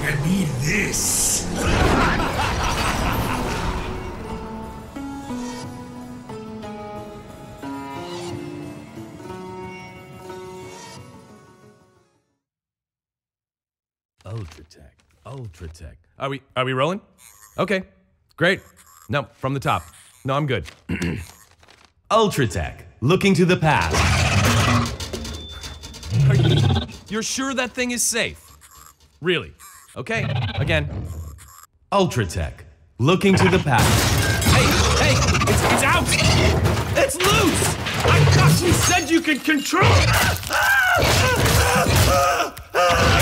I need this. Ultratech. Are we rolling? Okay, great. No, from the top. No, I'm good. Ultratech, looking to the past. You're sure that thing is safe? Really? Okay, again. Ultratech, looking to the past. Hey, it's out! It's loose! I thought you said you could control.